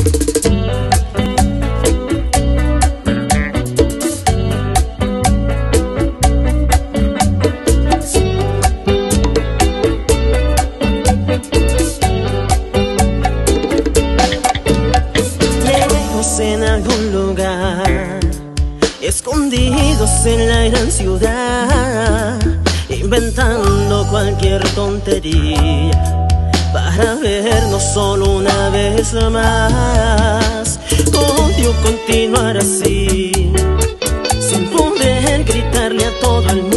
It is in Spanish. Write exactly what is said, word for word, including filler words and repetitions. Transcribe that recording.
En algún lugar, escondidos en la gran ciudad, inventando cualquier tontería para vernos solo una vez más. Odio continuar así, sin poder gritarle a todo el mundo